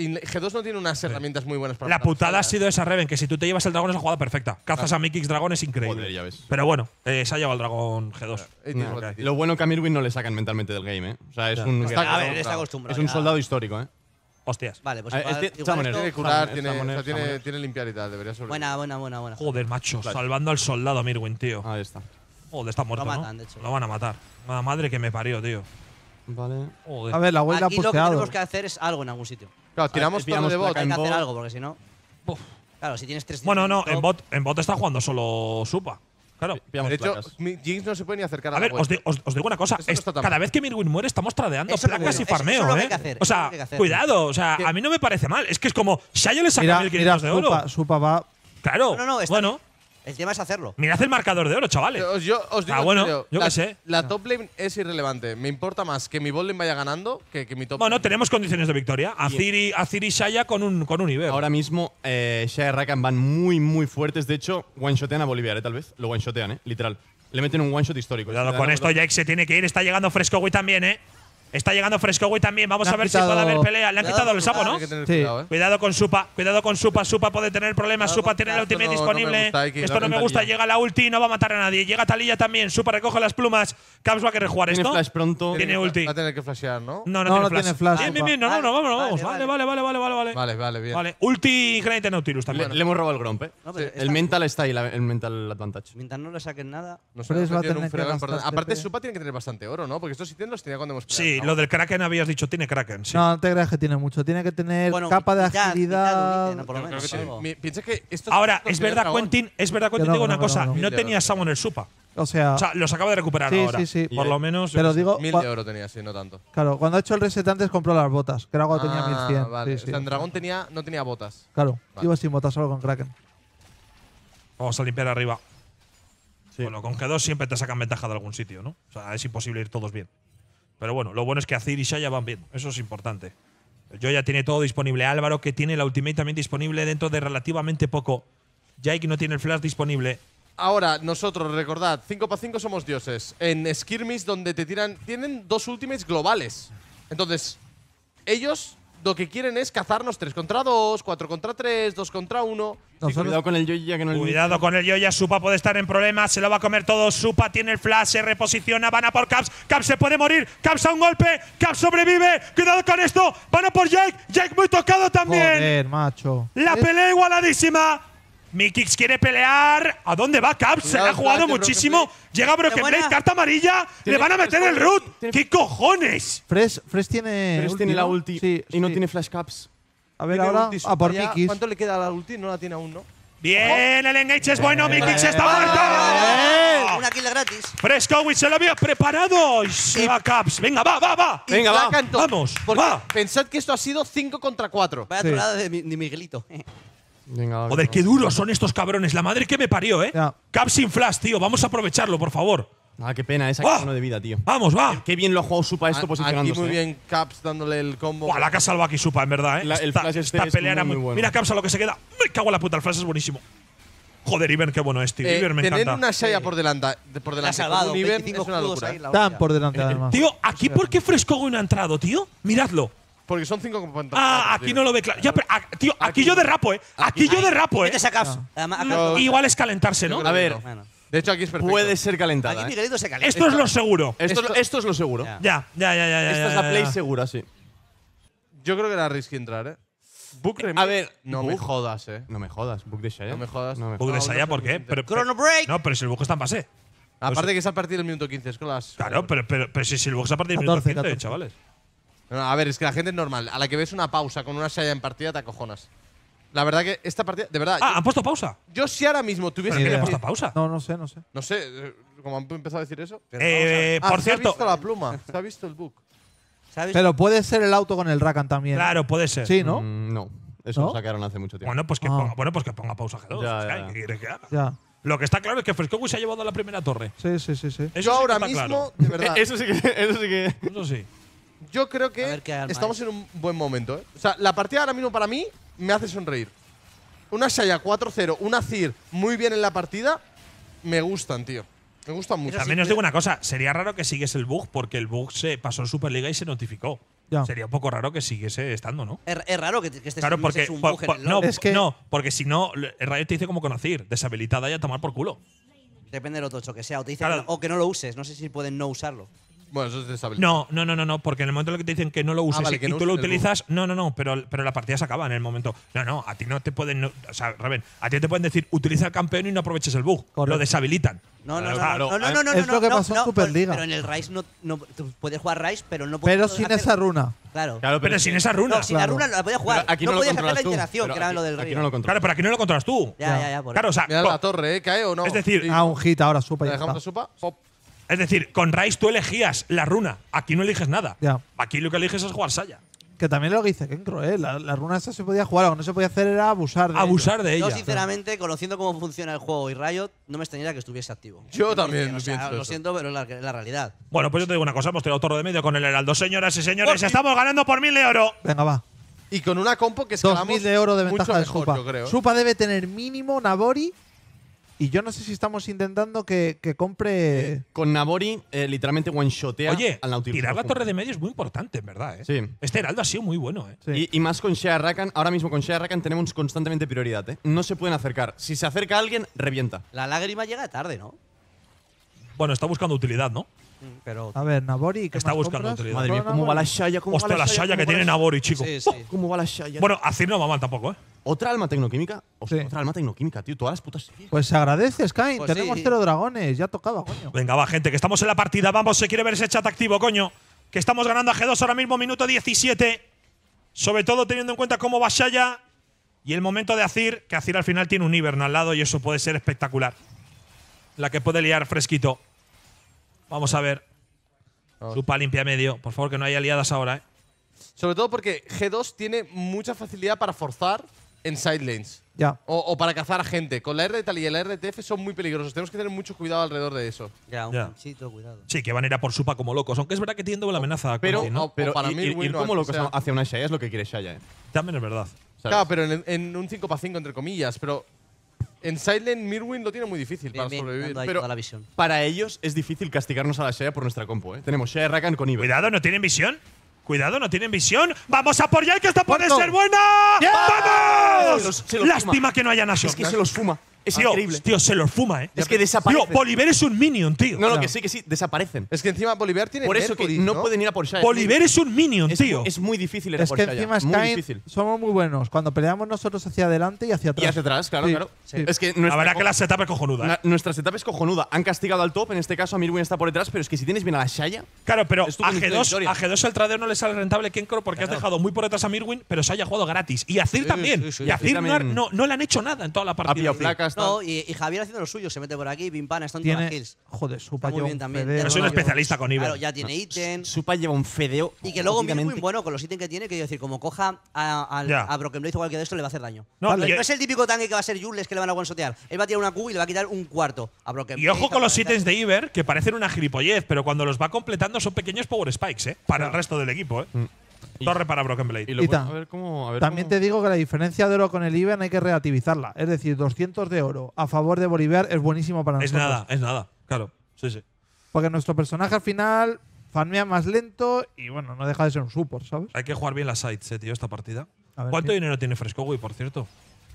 G2 no tiene unas herramientas muy buenas para La matar putada ha Shaya. sido esa Reven, que si tú te llevas el dragón es una jugada perfecta. Cazas a Mikix dragón es increíble. Joder, ya ves. Pero bueno, se ha llevado el dragón G2. It is Nah, what it is. Lo bueno que a Mirwin no le sacan mentalmente del game, ¿eh? O sea, es un. Está guerrero. A ver, está acostumbrado. Es un ya. soldado histórico, ¿eh? Hostias. Vale, pues Ah, igual, este- igual Summoner. esto- Tiene que curar, Summoner, tiene, o sea, Summoner, tiene, Summoner. tiene limpiar y tal, debería sobrevivir. Buena. Joder, macho. Flash. Salvando al soldado Mirwin, tío. Ahí está. Joder, está muerto, Lo ¿no? matan, de hecho. Lo van a matar. La madre que me parió, tío. Vale. Joder. A ver, la Wave la ha Aquí lo que posteado. tenemos que hacer es algo en algún sitio. Claro, tiramos pillamos torre de bot. placa Hay que en hacer bot. algo, porque si no. Uf. Claro, si tienes 3. Bueno, no, en bot está jugando solo Supa. Claro. Pillamos De hecho, placas. Jinx no se puede ni acercar a A la ver, web. os digo una cosa. Esto no está tan Cada mal. vez que Mirwin muere, estamos tradeando Eso es lo placas que- y farmeo, eso es lo que ¿eh? hay que hacer, O eso es sea, lo que hay que hacer. cuidado. O sea, a mí no me parece mal. Es que es como Shaya le saca Mira, 1500 de oro. Supa va. Claro. No, está bueno, El tema es hacerlo. mirad el marcador de oro, chavales. Os digo bueno, en serio, yo qué sé. La top lane es irrelevante. Me importa más que mi bot lane vaya ganando que mi top Bueno, lane. tenemos condiciones de victoria. Azir y Shaya con un Iber. Ahora mismo, Shaya y Rakan van muy, muy fuertes. De hecho, one-shotean a Bolívar, tal vez. Lo one-shotean, literal. Le meten un one-shot histórico. Cuidado Le con dan- esto, Jake se tiene que ir. Está llegando Frescowi también, ¿eh? Está llegando Frescowi también. Vamos Le a han ver si quitado- puede haber pelea. Le han Cuidado quitado el con sapo, ¿no? Hay que tener Sí. cuidado, Cuidado con Supa. Supa puede tener problemas. Cuidado Supa con tiene el Caps, ultimate no me disponible. gusta, hay que Esto ir no a me gusta. Taliyah. Llega la ulti y no va a matar a nadie. Llega Taliyah también. Supa recoge las plumas. Caps va a querer jugar Tiene esto. flash pronto. Tiene ulti. Va a tener que flashear, ¿no? No No, tiene tiene flash. flash, Bien, Supa. vamos. Vale, Vale. Bien. Vale, ulti Granite Nautilus Le, también. le hemos robado el Gromp, ¿eh? No, pero Sí. El mental está ahí, el mental advantage. Mientras no le saquen nada. Nos Fresh hemos va a metido en tener un que fregado gastar importante. Aparte, TP. Supa tiene que tener bastante oro, ¿no? Porque estos ítems los tenía cuando hemos Sí, peleado, lo ¿no? del Kraken habías dicho. Tiene Kraken, sí. No, no te creas que tiene mucho. Tiene que tener Bueno, capa de mitad, agilidad. ¿no? Por lo Creo menos. que tiene- algo. Piensa que esto Ahora, es verdad, Quentin, te no, digo una no, cosa. no. No tenía Summoner Supa. O sea, O sea, los acaba de recuperar sí, ahora. sí, sí. Por lo menos. yo Pero qué sé. digo, 1000 de oro tenía, sí, no tanto. claro, cuando ha hecho el reset antes compró las botas. Que era cuando tenía 1100. Vale. Sí, O sea, en sí. Dragón no tenía botas. Claro, Vale. iba sin botas solo con Kraken. Vamos a limpiar arriba. Sí. Bueno, con G2 siempre te sacan ventaja de algún sitio, ¿no? O sea, es imposible ir todos bien. Pero bueno, lo bueno es que Azir y Shaya van bien. Eso es importante. Yo ya tiene todo disponible. Álvaro, que tiene la ultimate también disponible dentro de relativamente poco. Jake no tiene el flash disponible. Ahora, nosotros, recordad, 5x5 somos dioses. En Skirmish, donde te tiran. Tienen 2 ultimates globales. Entonces, ellos lo que quieren es cazarnos 3 contra 2, 4 contra 3, 2 contra 1. Nosotros- Cuidado con el Yoya que no le. Cuidado con el Yoya. Supa puede estar en problemas. Se lo va a comer todo. Supa tiene el flash. Se reposiciona. Van a por Caps. Caps se puede morir. Caps a un golpe. Caps sobrevive. Cuidado con esto. Van a por Jake. Jake muy tocado también. Joder, macho. La pelea igualadísima. Mikix quiere pelear. ¿A dónde va Caps? Se la ha Cuidado, jugado Broken muchísimo. Blade. Llega Broken buena. Blade, carta amarilla. Le van a meter el root. ¿Qué cojones? Fresh tiene. Fresh tiene la ¿no? ulti Sí, y no sí. tiene flash caps. A ver, Tiene ahora. ulti, A por Supa ya. Mikis. ¿Cuánto le queda a la ulti? No la tiene aún, ¿no? Bien, el engage es bueno. Mikix está muerto. Una kill gratis. Frescowi se lo había preparado. Y se va Caps. Venga, va. Y Venga, va. Black and Top. Vamos, Porque va. pensad que esto ha sido 5 contra 4. Vaya Sí. trollada de Miguelito. Venga, Joder, qué duros son estos cabrones. La madre que me parió, ¿eh? Ya. Cap sin flash, tío. Vamos a aprovecharlo, por favor. Ah, qué pena, esa ¡Oh! uno de vida, tío. Vamos, va. Qué bien lo ha jugado Supa esto Aquí posicionándose. muy bien Caps dándole el combo. Buah, la que ha salvado aquí Supa, en verdad, ¿eh? El flash este esta es pelea era muy bueno. Mira Caps a lo que se queda. Me cago en la puta, el flash es buenísimo. Joder, Ivern, qué bueno es, tío. Ivern me tener encanta. una Shaya por delante, La ha con salvado. un Ivern 25 es una escudos locura. ahí, la Tan hostia. por delante, además. Tío, ¿aquí por qué Frescogo no ha entrado, tío? Miradlo. Porque son 5 componentes. Ah, aquí no lo ve claro. Ya, pero, tío, aquí yo derrapo, ¿eh? Aquí yo derrapo, ¿eh? Metes a Caps. Además, a Caps No. lo- Igual es calentarse, ¿no? Yo creo A que ver, no. Bueno. De hecho, aquí es perfecto. puede ser calentada. Aquí ¿eh? Miguelito se calienta. Esto es lo seguro. Esto es lo seguro. Ya. Ya. Esta es la play segura, sí. Yo creo que era risky entrar, ¿eh? Book remake. A ver, no me Book. jodas, ¿eh? No me jodas, Book de Shaya. No me jodas. No me Bug de No, Saya, no ¿por sé qué? si te- Chrono Break. No, pero si el bug está en base. Aparte que es a partir del minuto 15, es con las. Claro, pero si el bug es a partir del minuto 14, 15, 14. chavales. No, a ver, es que la gente es normal. A la que ves una pausa con una Shaya en partida, te acojonas. La verdad que esta partida, de verdad. Ah, ¿han puesto pausa? yo si ahora mismo tuviese ¿Pero qué le que han decir- puesto pausa? No, no sé. No sé, ¿cómo han empezado a decir eso? Por Se ha cierto. visto la pluma, se ha visto el book. ¿Sabes? Pero puede ser el auto con el Rakan también. Claro, puede ser. Sí, ¿no? No. Eso ¿No? lo sacaron hace mucho tiempo. Bueno, pues que, Ah. ponga pausa G2. Ya, O sea, ya. ¿qué quieres que haga? Ya. Lo que está claro es que Frescogu se ha llevado a la primera torre. Sí, sí. Eso Yo sí que ahora está mismo, claro. de verdad, Eso sí que. Eso sí. yo creo A que ver qué arma estamos es. en un buen momento, ¿eh? O sea, la partida ahora mismo para mí me hace sonreír. Una Shaya 4-0, una Zir muy bien en la partida, me gustan, tío. Me gustan mucho. También os digo una cosa, sería raro que siguiese el bug porque el bug se pasó en Superliga y se notificó. Ya. Sería un poco raro que siguiese estando, ¿no? Es raro que este Claro, porque es un bug en el no, LoL. Es que- no, porque si no, el Riot te dice como conocir, deshabilitada y a tomar por culo. Depende de lo tocho que sea. O te dice Claro. que no, o que no lo uses. No sé si pueden no usarlo. Bueno, eso es deshabilitado. No, porque en el momento en el que te dicen que no lo uses vale, que y no tú lo uses el bug. utilizas, no, pero la partida se acaba en el momento. No, a ti no te pueden, o sea, Raven, a ti te pueden decir utiliza el campeón y no aproveches el bug, Correcto. lo deshabilitan. No, Claro, Es lo que pasó en Superliga. Pero en el Rise no tú puedes jugar Rise, pero no puedes Pero sin hacer- esa runa. Claro. Claro, pero sin esa runa. No, sin la Claro. runa la podías jugar. Pero aquí no no lo podías hacer la controlas tú. interacción, Pero que era lo del aquí río. no lo Claro, controlas. pero aquí no lo controlas tú. Ya, por Claro, o sea, Mira la torre, ¿eh? ¿Cae o no? Es decir, Sí. Ah, un hit ahora, supa y ¿La ya dejamos a está. Supa? Pop. es decir, con Rise tú elegías la runa, aquí no eliges nada. Ya. Aquí lo que eliges es jugar Saya. Que también lo que dice Kenkro, la runa esa se podía jugar, lo que no se podía hacer era abusar de Abusar de Yo, ella. sinceramente, conociendo cómo funciona el juego y Riot, no me extrañaría que estuviese activo. Yo también O sea, pienso lo eso. siento, pero es la realidad. Bueno, pues yo te digo una cosa, hemos tirado torre de medio con el Heraldo. Señoras y señores, Por fin. estamos ganando por 1000 de oro. Venga, va. Y con una compo que escalamos 2000 de oro de mucho ventaja de mejor, Supa. yo creo. Supa debe tener mínimo Nabori. Y yo no sé si estamos intentando que compre. Con Nabori, literalmente one-shotea Oye, al Nautilus. tirar la torre de medio es muy importante, en verdad. ¿eh? Sí. Este Heraldo ha sido muy bueno. ¿eh? Sí. Y más con Shea Rakan. Ahora mismo con Shea Rakan tenemos constantemente prioridad. ¿eh? No se pueden acercar. Si se acerca alguien, revienta. La lágrima llega tarde, ¿no? Bueno, está buscando utilidad, ¿no? Pero. A ver, Nabori. ¿qué Está más buscando compras? utilidad. Madre mía, ¿cómo va la Shaya? ¿Cómo Hostia, va la Shaya que tiene Nabori, chico. Sí, sí. ¿Cómo va la Shaya? Bueno, Azir no va mal tampoco, ¿eh? ¿Otra alma tecnoquímica? Hostia, Sí. otra alma tecnoquímica, tío. Todas las putas. Pues se agradece, Sky. Pues Tenemos sí. 0 dragones. Ya tocaba, coño. Venga, va, gente, que estamos en la partida. Vamos, se quiere ver ese chat activo, coño. Que estamos ganando a G2 ahora mismo, minuto 17. Sobre todo teniendo en cuenta cómo va Shaya y el momento de Azir, que Azir al final tiene un Ivern al lado y eso puede ser espectacular. La que puede liar fresquito. Vamos a ver. Supa limpia medio. Por favor, que no haya liadas ahora, ¿eh? Sobre todo porque G2 tiene mucha facilidad para forzar en side lanes. Ya. O para cazar a gente. Con la R de tal y el RTF son muy peligrosos. Tenemos que tener mucho cuidado alrededor de eso. Ya, un Ya. pinchito, cuidado. Sí, que van a ir a por Supa como locos. Aunque es verdad que tiene doble amenaza. Pero, Quanti, ¿no? o para mí, ir bueno, como al que locos sea. hacia una Shaya es lo que quiere Shaya. También es verdad. ¿Sabes? Claro, pero en un 5x5, entre comillas. Pero en side lane, Mirwin lo tiene muy difícil Bien, para bien, sobrevivir. dando ahí Pero toda la visión. Para ellos es difícil castigarnos a la Shaya por nuestra compo. ¿eh? Tenemos Shaya Rakan con Iber. Cuidado, ¿no tienen visión? Cuidado, ¿no tienen visión? ¡Vamos a por Jay, que esta puede Puerto. ser buena! ¡Vamos! Se los Lástima fuma. que no haya Nashor. Es que se los fuma. Es Tío, increíble. tío, se los fuma, ¿eh? Es que desaparecen. Tío, Bolívar es un minion, tío. No, que sí, desaparecen. es que encima Bolívar tiene Por eso que Mercury, no pueden ir a por Shaya. Bolívar es un minion, Es- tío. Es muy difícil ir a Es por que Shaya. encima Muy Sky difícil. somos muy buenos. Cuando peleamos nosotros hacia adelante y hacia atrás. Y hacia atrás, claro, Sí, claro. sí. Es que La nuestra, verdad que la setup es cojonuda. ¿eh? nuestra setup es cojonuda. Han castigado al top, en este caso a Mirwin está por detrás, pero es que si tienes bien a la Shaya, Claro, pero Es tu a condición de G2, victoria. a G2 el tradeo no le sale rentable Kenkro porque has dejado muy por detrás a Mirwin, pero se haya jugado gratis. Y a Azir también. sí, sí. Y a Azir Azir también. no le han hecho nada en toda la ha partida. pillado placas, No, y Javier haciendo lo suyo, se mete por aquí, pim pam, están todas las Tiene. kills. Joder, Supa Está muy lleva bien un también. fedeo, Yo soy un Claro, especialista con Iber. Claro, ya tiene ítem. Supa lleva un fedeo. Y que luego jodidamente. Mirwin, bueno, con los ítems que tiene, quiero decir, como coja Ya. a Broken Blade igual que de esto, le va a hacer daño. No, No, y- no es el típico tanque que va a ser Jules que le van a one-shotear. Él va a tirar una Q y le va a quitar un cuarto a Broken Y Blade. ojo con los a- ítems de Iber, que parecen una gilipollez, pero cuando los va completando son pequeños power spikes, Para el resto del equipo, Torre para Broken Blade. Y lo Y bueno, ta- a ver cómo. A ver También cómo- te digo que la diferencia de oro con el Iben hay que relativizarla. Es decir, 200 de oro a favor de Bolívar es buenísimo para Es nosotros. nada, es nada. Claro, sí, sí. Porque nuestro personaje al final farmea más lento y bueno, no deja de ser un support, ¿sabes? Hay que jugar bien las sides, tío, esta partida. A ver, ¿Cuánto ¿qué? dinero tiene Frescowi, por cierto?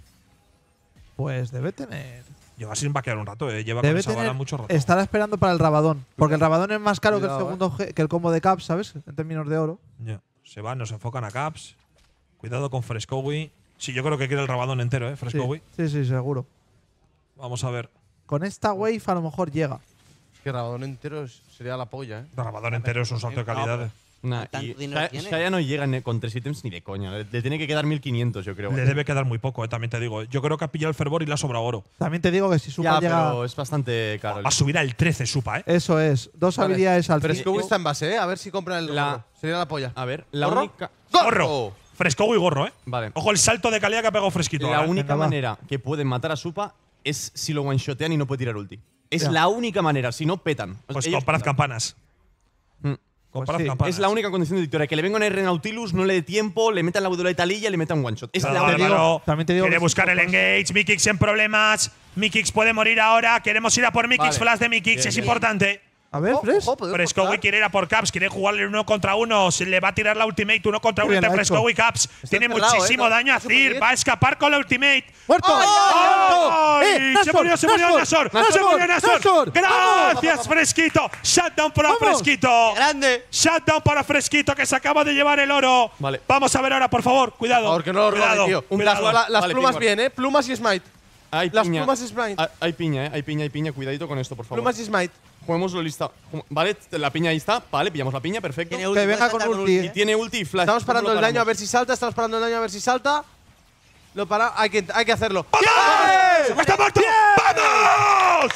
Pues debe tener. Lleva sin vaquear un rato, Lleva con Debe esa bala tener. mucho rato. Estará esperando para el Rabadón. Porque el Rabadón es más caro Cuidado, que el segundo que el combo de Caps, ¿sabes? En términos de oro. Ya. Se van, nos enfocan a Caps. Cuidado con Frescowi. Sí, yo creo que quiere el rabadón entero, Sí, Frescowi. sí, seguro. Vamos a ver. Con esta wave a lo mejor llega. Que Rabadón entero sería la polla, El rabadón entero es un salto de calidad. Nah, ¿Tanto y dinero Shaya- tiene? Shaya no llega con 3 ítems ni de coña. Le tiene que quedar 1500, yo creo. Le debe quedar muy poco, también te digo. Yo creo que ha pillado el fervor y le ha sobrado oro. También te digo que si Supa Ya, llega. pero es bastante caro. Va a subir al 13, Supa, Eso es. Dos Vale. habilidades al Pero fin. Scooby está en base, A ver si compran el La- gorro. Sería la polla. A ver, la ¿Gorro? única. Gorro. Frescowi y gorro, Vale. Ojo el salto de calidad que ha pegado Fresquito. La ahora, única Venga, va. manera que pueden matar a Supa es si lo one-shotean y no puede tirar ulti. Es Ya. la única manera, si no petan. Pues Ellos comprad petan. campanas. Mm. Comprad sí. campanas. Es la única condición de victoria. Que le vengan a R Nautilus, no le dé tiempo, le metan la W de Talilla y le metan one shot. Es Claro, la única. Álvaro también te digo quiere que buscar si el copas- engage. Mikix en problemas. Mikix puede morir ahora. Queremos ir a por Mikix. Vale. Flash de Mikix. Bien, es bien. importante. A ver, Fres. Frescowi quiere ir a por Caps. Quiere jugarle 1 contra 1. Se le va a tirar la ultimate 1 contra 1 Muy bien, entre lo ha hecho. Frescowi y Caps. Tiene encerrado, muchísimo daño a Está súper Zir. bien. Va a escapar con la ultimate. ¡Muerto! ¡Ay! Se murió, se murió Nasor. Se murió Nasor. Nasor. Gracias, Fresquito. Shutdown para Vamos. Fresquito. ¡Grande! Shutdown para Fresquito que se acaba de llevar el oro. Vale. Vamos a ver ahora, por favor. Cuidado. Por favor, que no lo robe, Cuidado, tío. cuidado. Las Vale, plumas Pingüar. bien, Plumas y Smite. Hay Las piña. plumas y Smite. Hay piña, Hay piña. Cuidadito con esto, por favor. Plumas y Smite. Juguémoslo lista. Vale, la piña ahí está. Vale, pillamos la piña, perfecto. Tiene Que ulti, venga puede con saltar ulti. Tiene ulti y flash. Estamos parando ¿Cómo el lo daño a ver paramos? si salta. Estamos parando el daño a ver si salta. Lo para. Hay que hacerlo. ¡Está muerto! ¡Vamos!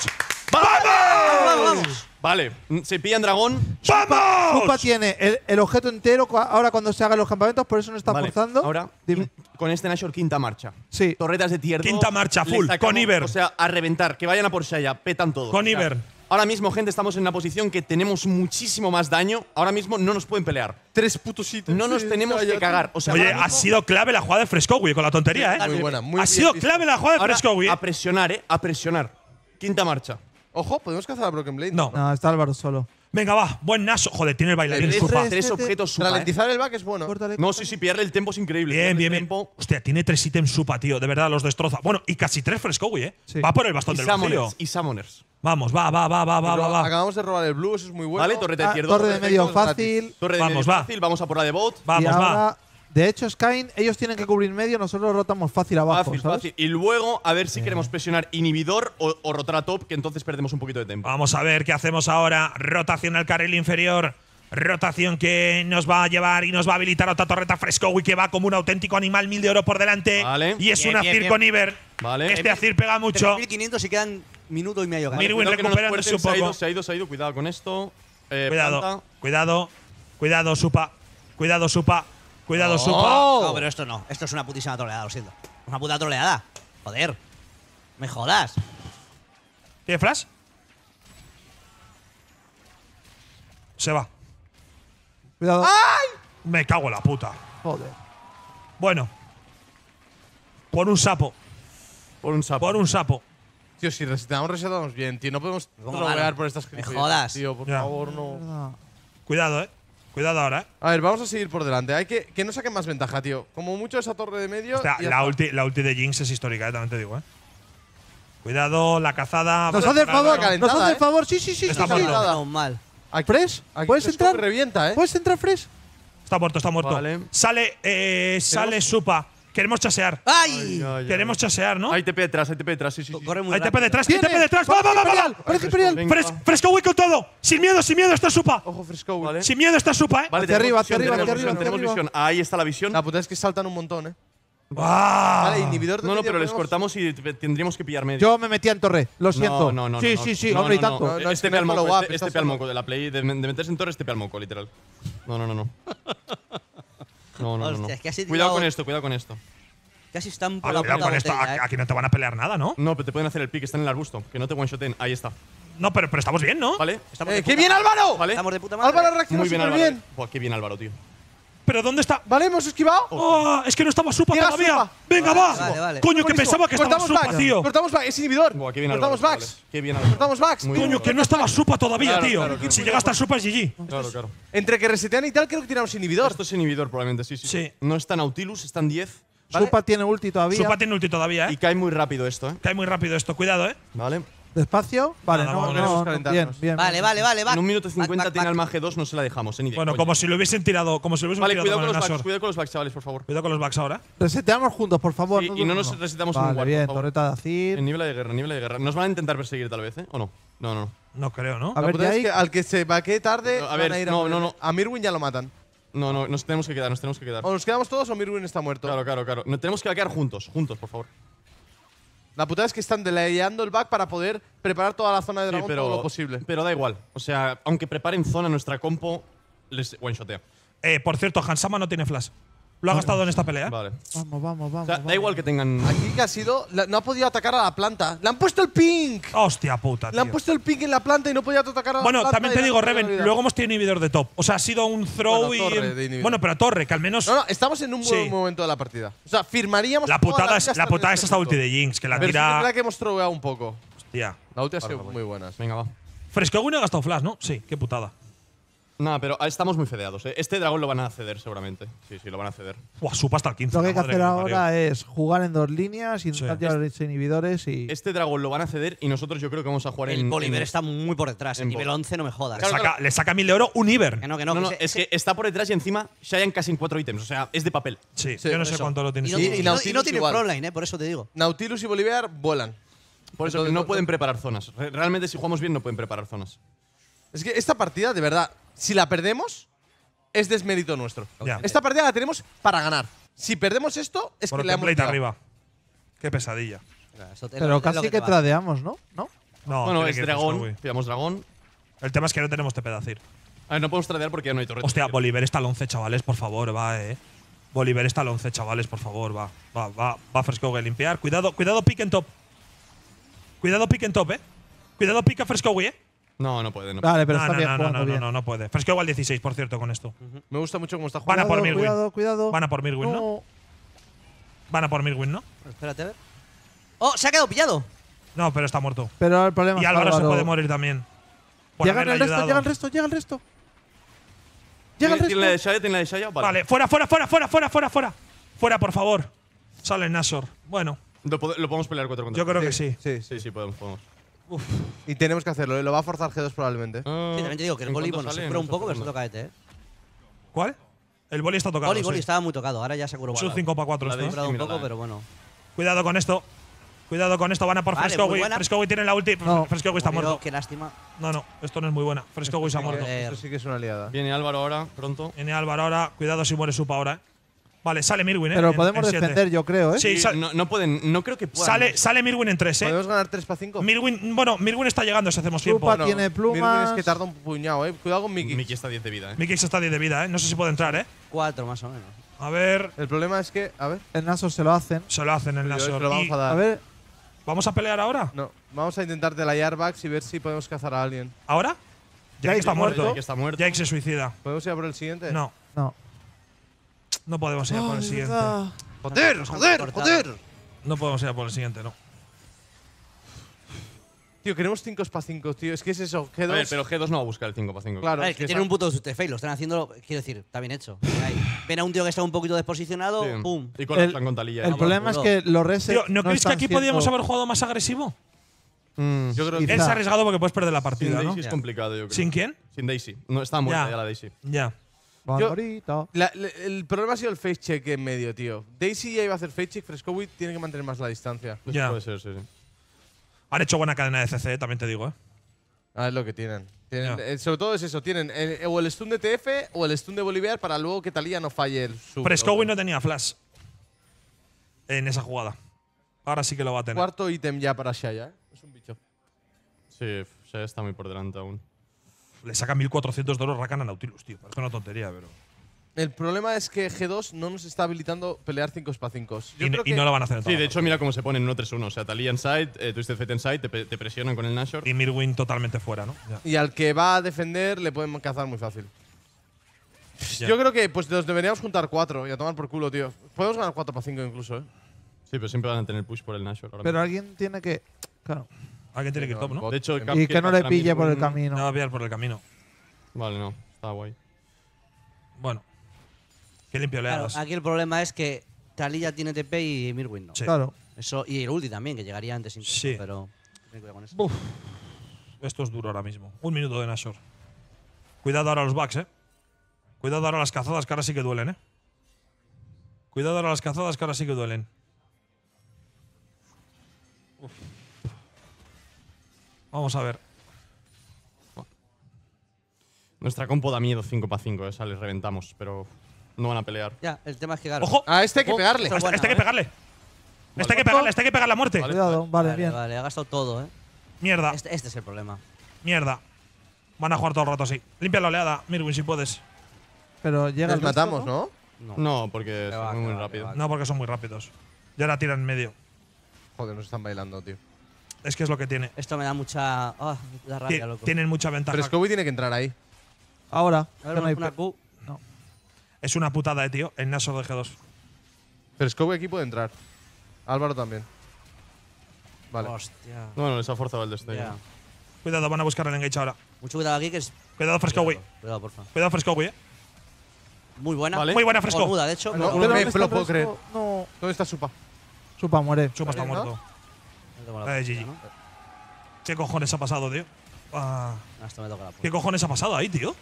¡Vamos! Vale, se pillan dragón. ¡Vamos! Supa tiene el objeto entero ahora cuando se hagan los campamentos, por eso no está Vale, forzando. ahora Dime. con este Nashor quinta marcha. Sí. Torretas de tier 2. Quinta marcha, le full, sacamos- con Iber. O sea, a reventar, que vayan a por Shaya, petan todos. Con O sea, Iber. Ahora mismo, gente, estamos en una posición que tenemos muchísimo más daño. Ahora mismo no nos pueden pelear. 3 putos ítems. No nos tenemos que cagar. O sea, Oye, ahora ha mismo- sido clave la jugada de Frescowi con la tontería, ¿eh? Muy buena, muy Ha bien sido visto. clave la jugada de ahora Frescowi. a presionar, a presionar. Quinta marcha. Ojo, podemos cazar a Broken Blade. No. No, está Álvaro solo. Venga, va. Buen Naso. Joder, tiene el bailarín, Tres, Supa. tres objetos Supa, Ralentizar el back es bueno. Córtale. No, sí, pillarle el tempo es increíble. Bien, Pillarle bien, el bien. tempo. Hostia, tiene 3 ítems Supa, tío. De verdad, los destroza. Bueno, y casi 3 Frescowi, ¿eh? Sí. Va por el bastón Y del vacío. summoners. Y summoners. Vamos, va. Acabamos de robar el blue, eso es muy bueno. Vale, torreta de tier 2. Torre de medio fácil. Torre de Vamos, medio va. fácil. Vamos a por la de bot. Vamos, y va. ahora, de hecho, Skyne, ellos tienen que cubrir medio, nosotros rotamos fácil abajo, Fácil, ¿sabes? fácil. Y luego a ver si queremos presionar inhibidor o rotar a top, que entonces perdemos un poquito de tiempo. Vamos a ver qué hacemos ahora. Rotación al carril inferior. Rotación que nos va a llevar y nos va a habilitar otra torreta Frescowi que va como un auténtico animal, 1000 de oro por delante. Vale. Y es Bien, un bien, Azir bien. con Iber. Vale. Este Azir pega mucho. 1500 y quedan minuto y medio. Mirwin Cuidado que no nos recuperándose un fuercen, poco. Se ha ido. Cuidado con esto. Cuidado, planta. cuidado, Supa. Cuidado, Supa. Cuidado, Supa. No, pero esto no. Esto es una putísima troleada, lo siento. Una puta troleada. Joder. Me jodas. ¿Tiene flash? Se va. Cuidado. Me cago en la puta. Joder. Bueno. Por un sapo. Por un sapo. Por un sapo. Tío, si resetamos, resetamos bien, tío. No podemos Como rodear malo. por estas Me gilipollas, jodas. Tío, por Ya. favor, no. Ah. Cuidado, Cuidado ahora, A ver, vamos a seguir por delante. Hay que no saquen más ventaja, tío. Como mucho esa torre de medio. Hostia, y ya la está. ulti de Jinx es histórica, también te digo, Cuidado, la cazada. Nos hace el favor, calentada, nos hace el ¿eh? favor. Sí, sí, sí. Está sí, muerto. sí. Nada. No, mal. Aquí- Fresh, aquí ¿puedes Frescowi entrar? revienta, ¿Puedes entrar, Fresh? Está muerto. Vale. Sale Supa. Queremos chasear. ¡Ay! Queremos chasear, ¿no? Hay TP detrás, sí, sí. Corre muy Hay TP rápido. detrás, hay TP detrás. ¡Va! Parece Imperial. Venga. Frescowi con todo. Sin miedo está Supa. Ojo, Frescowi. Vale. Sin miedo está Supa, Vale, Hacia arriba, tenemos hacia arriba, visión, hacia arriba, tenemos hacia visión. Ahí está la visión. La puta es que saltan un montón, Vale, inhibidor de No, medio pero les podemos- cortamos y tendríamos que pillar medio. Yo me metía en torre, lo siento. No, sí, no, sí, sí, no, hombre, y no, tanto. no, no, Este es que no es pe al moco, follow-up, este estás pe al solo. moco de la play, de meterse en torre, este pe al moco, literal. No. No. Hostia, es que has Cuidado tirado- con esto, cuidado con esto. Casi están por Ah, la cuidado puta con esto. botella, Aquí no te van a pelear nada, ¿no? No, pero te pueden hacer el pick, está en el arbusto. Que no te one-shoten. Ahí está. No, pero estamos bien, ¿no? ¿Vale? Estamos de ¡Qué puta bien, madre. Álvaro! ¿Vale? Estamos de puta madre. Álvaro reacciona Muy bien, súper Álvaro. bien. Buah, qué bien, Álvaro, tío. ¿Pero dónde está? Vale, hemos esquivado. Oh, es que no estaba Supa Llega todavía. Supa. Venga, va. Vale. Coño, que Buenísimo. pensaba que estaba Cortamos Supa, backs, tío. Cortamos backs, es inhibidor. Buah, qué bien, Cortamos Álvaro. backs. Vale. Qué bien, Álvaro. Cortamos backs. Muy Coño, bien. que no estaba Supa todavía, Claro, tío. claro, claro. Si llega hasta Supa es GG. Claro. Entre que resetean y tal, creo que tiramos inhibidor. Esto es inhibidor, probablemente, sí. Sí. No está Nautilus, están 10. ¿vale? Supa tiene ulti todavía. Supa tiene ulti todavía, Y cae muy rápido esto, ¿eh? Cae muy rápido esto. Cuidado, Vale. Despacio. Vale, Nada, no, vamos, no, vamos a no, calentarnos. bien. Vale, va. En 1 minuto 50 Back, tiene back. al mage 2, no se la dejamos, ni de Bueno, coña. como si lo hubiesen tirado. Como si lo hubiesen Vale, tirado cuidado con con el los backs, Nashor. cuidado con los backs, chavales, por favor. Cuidado con los backs ahora. Reseteamos juntos, por favor. Sí, y no nos resetamos en un Vale, guard, bien, por favor. torreta de Azir. En nivel de guerra. Nos van a intentar perseguir tal vez, ¿eh? ¿O no? No. No creo, ¿no? A La ver, putada es Jake. que al que se vaquee tarde. No, a ver, van ir no, no. A Mirwin ya lo matan. No, nos tenemos que quedar. O nos quedamos todos o Mirwin está muerto. Claro. No, tenemos que vaquear juntos, por favor. La putada es que están delayando el back para poder preparar toda la zona de dragón todo lo posible. Pero da igual. O sea, aunque preparen zona, nuestra compo les one-shotea. Por cierto, Hansama no tiene flash. Lo ha gastado en esta pelea. Vale. Vamos. O sea, da igual que tengan. Aquí que ha sido. No ha podido atacar a la planta. ¡Le han puesto el pink! Hostia puta, Le han tío. puesto el pink en la planta y no podía atacar a la Bueno, planta. también y te le digo, han jodido la Reven, vida. luego hemos tenido inhibidor de top. O sea, ha sido un throw Bueno, y. torre de inhibidor. Bueno, pero torre, que al menos. No, estamos en un Sí. buen momento de la partida. O sea, firmaríamos. La toda putada vida es hasta esta este ulti punto. de Jinx, que la Pero sí que es tira. verdad que hemos troveado un poco. Hostia. La ulti ha sido muy buena. Venga, va. Fresco no ha gastado flash, ¿no? Sí, qué putada. No, pero estamos muy fedeados, ¿eh? Este dragón lo van a ceder seguramente. Sí, lo van a ceder. Buah, Supa hasta el 15. Lo que hay que madre hacer me parió. ahora es jugar en 2 líneas, intentar Sí. llevar los inhibidores y. Este dragón lo van a ceder y nosotros yo creo que vamos a jugar El en. Bolívar está muy por detrás. En en nivel bot. 11 no me jodas. Le saca 1000 de oro un Iber. Que no. No, que es que está por detrás y encima Shayan casi en 4 ítems. O sea, es de papel. Sí, Sí, yo no sé eso. cuánto lo tiene. Y no, Y- tiene- y y no Nautilus tiene igual. frontline, por eso te digo. Nautilus y Bolívar vuelan. Por eso que no pueden preparar zonas. Realmente, si jugamos bien, no pueden preparar zonas. Es que esta partida, de verdad, si la perdemos, es desmérito nuestro. Ya. Esta partida la tenemos para ganar. Si perdemos esto, es Por que le hemos template liado. arriba. Qué pesadilla. Pero casi que tradeamos, ¿no? ¿No? No, Bueno, tiene es que ir dragón. Fresco, Pillamos dragón. güey. El tema es que no tenemos TP. A ver, no podemos tradear porque ya no hay torreta. Hostia, Bolívar está al 11, chavales, por favor, va, Bolívar está al 11, chavales, por favor, va. Va Fresco a limpiar. Cuidado pick en top. Cuidado pick en top, Cuidado pick a Fresco, No, no puede. No. Vale, pero No, está bien jugando bien. no puede. Fresco igual 16, por cierto, con esto. Me gusta mucho cómo está Van a jugando. por Mirwin. Cuidado. Van a por Mirwin, ¿no? Van a por Mirwin, ¿no? Espérate, a ver. ¡Oh, se ha quedado pillado! No, pero está muerto. Pero el problema Y es que Álvaro se puede morir también. Por Llega haberle el resto, ayudado. llega el resto, llega el resto. Llega el ¿Tiene la de resto. Shaya? ¿Tiene la de Shaya? Vale, fuera. Fuera, por favor. Sale Nashor. Bueno, Lo podemos pelear 4 contra yo creo que sí. Sí, podemos. Y tenemos que hacerlo. Lo va a forzar G2 probablemente. Sí, también te digo que el boli, bueno, se curó un poco, pero se toca este, ¿Cuál? El boli está tocado. Boli sí. estaba muy tocado, ahora ya se curó. Es un 5 para 4 La esto, de ¿eh? curado un mírala, poco, pero bueno. Cuidado con esto. Van a por Vale, Fresco, muy buena. Fresco tiene la ulti. No. Fresco está Pero muerto. qué lástima. No, esto no es muy buena. Fresco se ha muerto. que- Esto sí que es una aliada. Viene Álvaro ahora, pronto. Viene Álvaro ahora. Cuidado si muere Supa ahora, Vale, sale Mirwin, Pero en- podemos en 7. defender, yo creo, ¿eh? Sí, No pueden. No creo que puedan. sale Mirwin en 3, ¿Podemos ganar 3 para 5? Mirwin está llegando si hacemos tiempo. Supa tiene plumas. Mirwin es que tarda un puñado, Cuidado con Mickey. Mickey está 10 de vida, Mikix está 10 de vida, No sé si puede entrar, 4 más o menos. A ver. El problema es que, a ver. El Naso se lo hacen. Se lo hacen en la Se Nashor. lo vamos Y- a dar. A ver, ¿Vamos a pelear ahora? No, vamos a intentar delayar backs y ver si podemos cazar a alguien. ¿Ahora? Jake está muerto. Jake está muerto. Jake se suicida. ¿Podemos ir a por el siguiente? No, no. no podemos ir a por el siguiente. ¡Joder, joder, joder! No podemos ir a por el siguiente, no. Tío, queremos 5 para 5, tío. Es que es eso. A ver, pero G2 no va a buscar el 5 para 5. Claro, A ver, es que que tienen un puto fail, lo están haciendo, quiero decir, está bien hecho. Ven a un tío que está un poquito desposicionado, pum. Y con la con talilla. El problema es que los resets. Tío, ¿no creéis que están aquí podíamos siendo- haber jugado más agresivo? Yo creo Quizá. que Él se ha arriesgado porque puedes perder la Sin partida, ¿no? Daisy es complicado, yo creo. ¿Sin quién? Sin Daisy. No, está muerta Ya. ya la Daisy. Ya. Yo- Ahorita. el problema ha sido el face check en medio, tío. Daisy ya iba a hacer face check, Frescowi tiene que mantener más la distancia. Ya. Puede ser, sí. Han hecho buena cadena de CC, también te digo, Ah, es lo que tienen. Ya. Sobre todo es eso, tienen o el stun de TF o el stun de Bolívar para luego que Talía no falle el sub. Frescowi no tenía flash. en esa jugada. Ahora sí que lo va a tener. Cuarto ítem ya para Xayah, ¿eh? Es un bicho. Sí, Xayah está muy por delante aún. Le saca 1400 de oro Rakan a Nautilus, tío. Parece una tontería, pero. El problema es que G2 no nos está habilitando pelear 5x5. Y no lo van a hacer en Sí, toda de la hecho, mira cómo se ponen 1-3-1. O sea, Taliyah en side, Twisted Fate en side, te presionan con el Nashor. Y Mirwin totalmente fuera, ¿no? Ya. Y al que va a defender le pueden cazar muy fácil. Ya. Yo creo que pues nos deberíamos juntar 4 y a tomar por culo, tío. Podemos ganar 4x5 incluso, ¿eh? Sí, pero siempre van a tener push por el Nashor. ahora Pero alguien tiene que. Claro. Alguien tiene que ir top, ¿no? mismo. De hecho, el Y Cap que quiere no le cazar a pille por el Mirwin. camino. No va a pillar por el camino. Vale, no. Está guay. Bueno. Qué limpio le Claro, das. aquí el problema es que Taliyah tiene TP y Mirwin no. Sí. Claro. Eso, y el ulti también, que llegaría antes incluso, Sí. pero ten cuidado con eso. Uf. Esto es duro ahora mismo. 1 minuto de Nashor. Cuidado ahora los backs, Cuidado ahora las cazadas que ahora sí que duelen, Cuidado ahora las cazadas que ahora sí que duelen. Uf. Vamos a ver. Nuestra compo da miedo 5x5, esa les reventamos, pero no van a pelear. Ya, el tema es que claro. ¡Ojo! A este hay que pegarle. Esto es Este buena, hay que ¿eh? pegarle. Este hay que pegarle, este hay que pegar la muerte. Vale. Cuidado, vale, bien. Vale, ha gastado todo, Mierda, Este es el problema. mierda. Van a jugar todo el rato así. Limpia la oleada, Mirwin, si puedes. Pero llega Les el resto, matamos, ¿no? No, porque va, son que muy va, rápido. que va. No, porque son muy rápidos. Y ahora tiran en medio. Joder, nos están bailando, tío. Es que es lo que tiene. Esto me da mucha. Ah, me da rabia, loco. Tienen mucha ventaja. Pero Scooby tiene que entrar ahí. Ahora. A que ver, no hay una pe- Q. Es una putada, tío. El Nashor de G2. Pero Scooby aquí puede entrar. Álvaro también. Vale. Hostia. No, les ha forzado el destello. Ya. Cuidado, van a buscar el engage ahora. Mucho cuidado aquí, que es. Cuidado, Frescowi. Cuidado, porfa. Cuidado, Frescowi, Muy buena. Vale. Muy buena, Fresco. Cornuda, de hecho. No, pero- no me ¿dónde está lo el puedo resto? creer. No. ¿Dónde está Supa? Supa muere. Chupa está ¿Está bien, muerto. No tengo la GG. ¿no? ¿Qué cojones ha pasado, tío? Ah, Esto me toca la ¿Qué puerta. cojones ha pasado ahí, tío?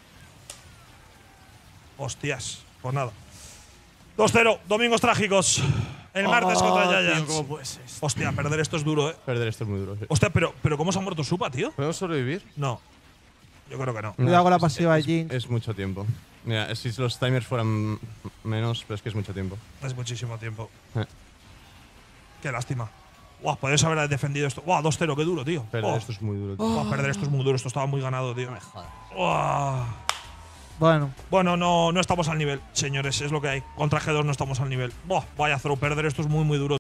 Hostias. Pues nada. 2-0. Domingos trágicos. El martes contra Giants. ¿Cómo puede ser? Hostia, perder esto es duro, Perder esto es muy duro. Sí. Hostia, pero ¿cómo se ha muerto Supa, tío? ¿Podemos sobrevivir? No. Yo creo que no. Cuidado con la es- pasiva de es- Jinx. Es mucho tiempo. Mira, si los timers fueran menos, pero es que es mucho tiempo. Es muchísimo tiempo. Eh. Qué lástima. Guau, podéis haber defendido esto. Guau, 2-0, qué duro, tío. Perder Oh. esto es muy duro. Guau, perder esto es muy duro. Esto estaba muy ganado, tío. No me jodas. Guau. Bueno. Bueno, no estamos al nivel, señores. Es lo que hay. Contra G2 no estamos al nivel. Buah, vaya throw. Perder esto es muy, muy duro.